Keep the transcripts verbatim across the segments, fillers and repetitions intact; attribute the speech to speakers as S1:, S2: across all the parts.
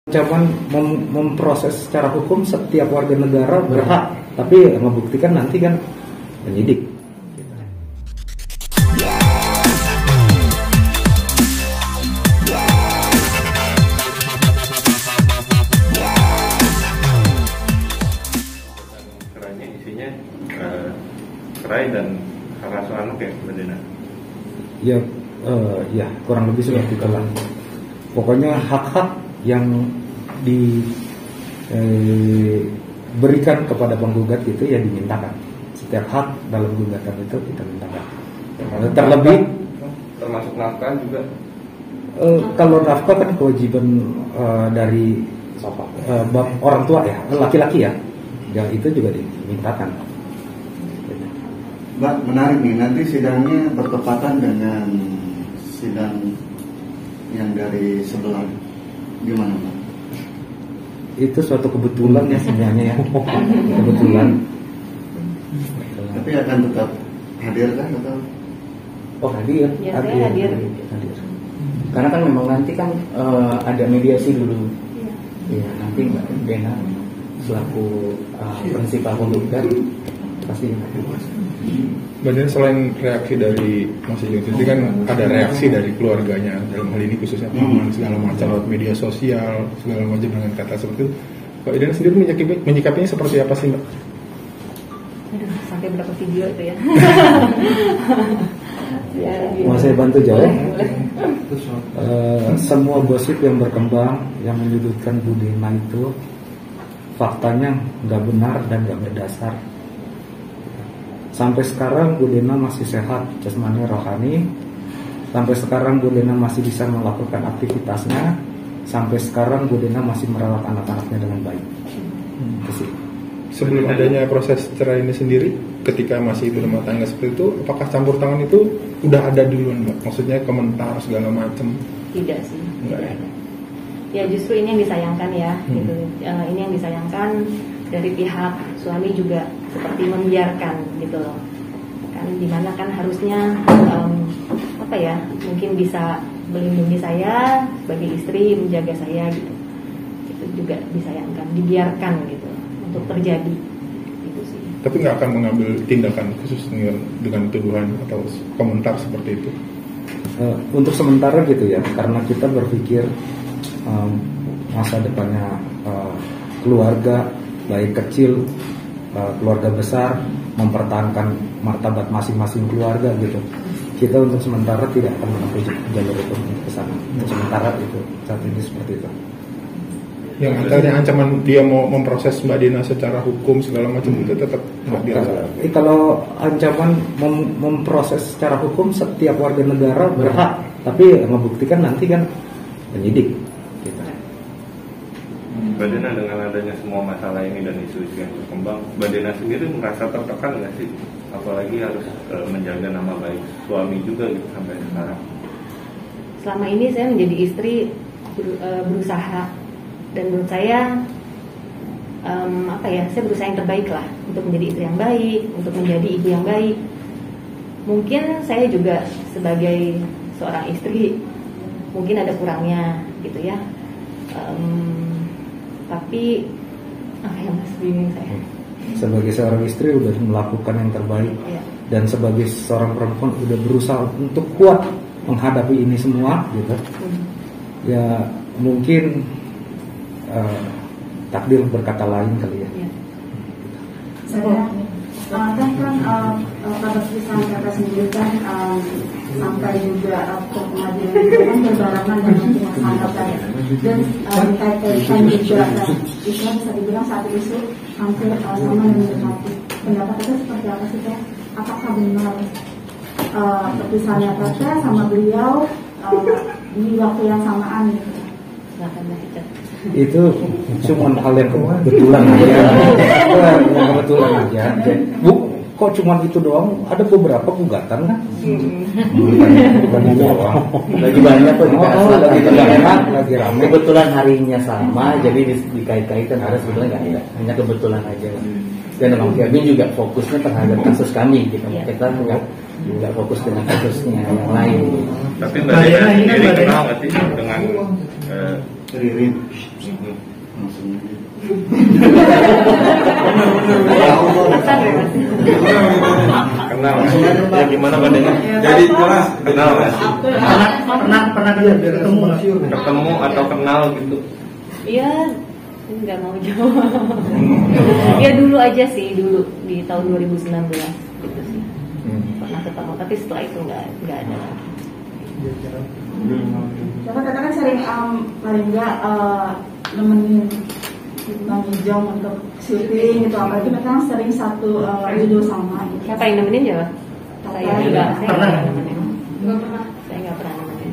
S1: Ancaman mem memproses secara hukum setiap warga negara berhak, tapi membuktikan nanti kan penyidik.
S2: Keranya isinya uh, cerai dan hak asuh anak ya, Mbak Dena?
S1: Ya, uh, ya kurang lebih seperti itu lah. Pokoknya hak-hak yang diberikan eh, kepada penggugat itu ya dimintakan. Setiap hak dalam gugatan itu kita mintakan. Terlebih
S2: termasuk nafkah juga.
S1: Eh, kalau nafkah kan kewajiban eh, dari eh, orang tua ya, laki-laki ya, ya itu juga dimintakan.
S3: Mbak, menarik nih, nanti sidangnya bertepatan dengan sidang yang dari sebelah, gimana Mbak?
S1: Itu suatu kebetulan ya sebenarnya ya, kebetulan.
S3: Tapi akan tetap hadir kan atau?
S1: Oh hadir,
S4: ya, hadir. Saya hadir.
S1: hadir.
S5: Karena kan memang nanti kan uh, ada mediasi dulu. Iya, ya, nanti Mbak Dena selaku uh, prinsipal penggugat pasti hadir.
S6: Mbak Dena, selain reaksi dari Mas Ijung itu kan ada reaksi dari keluarganya dalam hal ini khususnya paman segala macam lewat media sosial segala macam dengan kata seperti itu. Mbak Dena sendiri menyikapi, menyikapinya seperti apa sih Mbak?
S4: Aduh, sampai berapa video itu ya? ya
S1: Mau saya bantu jawab? Uh, semua gosip yang berkembang yang menyudutkan Bu Dena itu faktanya nggak benar dan nggak berdasar. Sampai sekarang Bu Dena masih sehat jasmani rohani. Sampai sekarang Bu Dena masih bisa melakukan aktivitasnya. Sampai sekarang Bu Dena masih merawat anak-anaknya dengan baik. Hmm.
S6: Sebelum adanya proses cerai ini sendiri, ketika masih berumah tangga seperti itu, apakah campur tangan itu udah ada duluan Mbak? Maksudnya komentar segala macam?
S4: Tidak sih.
S6: Enggak ya?
S4: Ya justru ini yang disayangkan ya. Hmm. Gitu. Uh, ini yang disayangkan. Dari pihak suami juga seperti membiarkan gitu loh, kan dimana kan harusnya um, apa ya, mungkin bisa melindungi saya sebagai istri, menjaga saya gitu, itu juga disayangkan, dibiarkan gitu untuk terjadi gitu sih.
S6: Tapi nggak akan mengambil tindakan khusus dengan, dengan tuduhan atau komentar seperti itu?
S1: Uh, untuk sementara gitu ya, karena kita berpikir um, masa depannya uh, keluarga baik kecil, uh, keluarga besar, mempertahankan martabat masing-masing keluarga gitu. Kita untuk sementara tidak akan menempuh jalur itu untuk ke sana. Untuk sementara itu saat ini seperti itu.
S6: Yang katanya ancaman dia mau memproses Mbak Dena secara hukum segala macam itu tetap Mbak Dena.
S1: Eh, kalau ancaman mem memproses secara hukum setiap warga negara berhak, tapi membuktikan nanti kan penyidik. Gitu.
S2: Mbak Dena, dengan adanya semua masalah ini dan isu-isu yang berkembang, Mbak Dena sendiri merasa tertekan nggak sih? Apalagi harus e, menjaga nama baik suami juga gitu sampai sekarang.
S4: Selama ini saya menjadi istri ber, e, berusaha, dan menurut saya um, apa ya, saya berusaha yang terbaik lah untuk menjadi istri yang baik, untuk menjadi ibu yang baik. Mungkin saya juga sebagai seorang istri mungkin ada kurangnya gitu ya. Um, Tapi apa yang Mas bingung saya?
S1: Sebagai seorang istri udah melakukan yang terbaik, ya. Dan sebagai seorang perempuan udah berusaha untuk kuat menghadapi ini semua, gitu. Hmm. Ya mungkin uh, takdir berkata lain kali ya.
S4: Ya.
S7: Saya uh, kan kan uh, pada tulisan kata sendiri kan um, sampai juga uh, ke pengadilan itu kan berbarengan dengan tindak tadi, dan uh, dikait-kaitkan juga uh, itu bisa dibilang satu isu hampir uh, sama dengan bermati. Pendapat itu seperti apa sih Teh? Apakah benar uh, perpisahannya Teh sama beliau uh, di waktu yang samaan gitu?
S1: Itu cuma hal yang kebetulan aja, yang kebetulan aja. Bu, kok cuma itu doang? Ada beberapa gugatan kan? Bukan itu doang.
S5: Lagi banyak kok
S1: oh, oh, lagi enak, lagi ramai.
S5: Kebetulan harinya sama, jadi dikait-kaitkan. Ada sebetulnya nggak ada, hanya kebetulan aja. Dan memang kami juga fokusnya terhadap kasus kami, gitu. Kita nggak nggak fokus dengan kasusnya yang lain.
S2: Tapi Mbak Dena sendiri kenal nggak sih dengan uh,
S3: Ririn? langsung aja.
S2: Kenal ya gimana badannya?
S8: Jadi kelas
S2: Kenal nggak sih?
S9: Pernah pernah pernah dia ketemu nggak?
S2: Ketemu atau kenal gitu?
S4: Iya, nggak mau jawab. Ya dulu aja sih, dulu di tahun dua ribu sembilan belas gitu sih. Pernah ketemu, tapi setelah itu nggak nggak ada lagi.
S7: Bapak katakan sering um, paling nggak uh, nemenin Bang Ijong untuk syuting gitu, apalagi mereka sering satu uh, judul sama gitu.
S4: Siapa yang nemenin ya? Saya
S7: Saya
S4: enggak, saya
S9: pernah.
S4: nggak nemenin.
S7: Nggak pernah.
S4: Saya nggak pernah nemenin.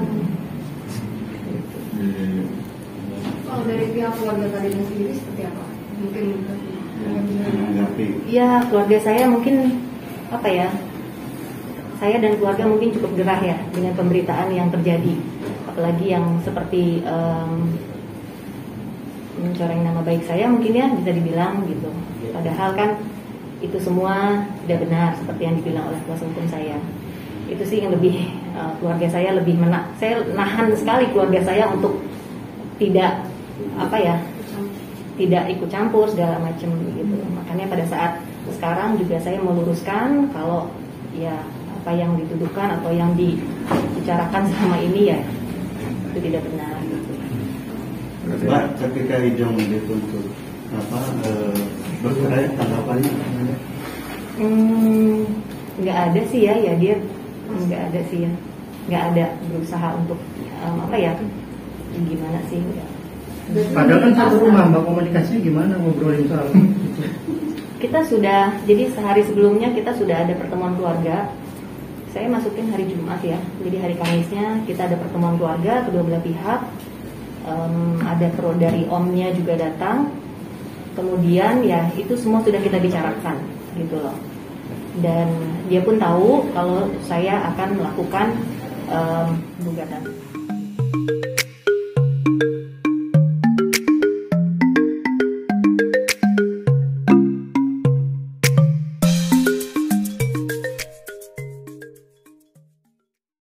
S10: Kalau dari pihak keluarga kalian sendiri seperti apa? Mungkin
S3: Menanggapi.
S4: Ya keluarga saya mungkin apa ya? Saya dan keluarga mungkin cukup gerah ya dengan pemberitaan yang terjadi, apalagi yang seperti um, mencoreng nama baik saya mungkin ya bisa dibilang gitu. Padahal kan itu semua tidak benar seperti yang dibilang oleh kuasa hukum saya. Itu sih yang lebih uh, keluarga saya lebih menak. Saya nahan sekali keluarga saya untuk tidak apa ya, tidak ikut campur segala macam gitu. Makanya pada saat sekarang juga saya meluruskan kalau ya apa yang dituduhkan atau yang dibicarakan selama ini ya itu tidak benar gitu.
S3: Mbak, ketika Ijong dituntut apa eh, bercerai tanggapannya?
S4: Hmm, nggak ada sih ya, ya dia nggak ada sih ya, nggak ada berusaha untuk um, apa ya, gimana sih? Enggak.
S9: Padahal kan satu rumah, mbak, komunikasinya gimana ngobrolin soal itu?
S4: Kita sudah, jadi sehari sebelumnya kita sudah ada pertemuan keluarga. Saya masukin hari Jumat ya, jadi hari Kamisnya kita ada pertemuan keluarga kedua belah pihak. Um, ada pro dari omnya juga datang. Kemudian ya itu semua sudah kita bicarakan gitu loh. Dan dia pun tahu kalau saya akan melakukan um, gugatan.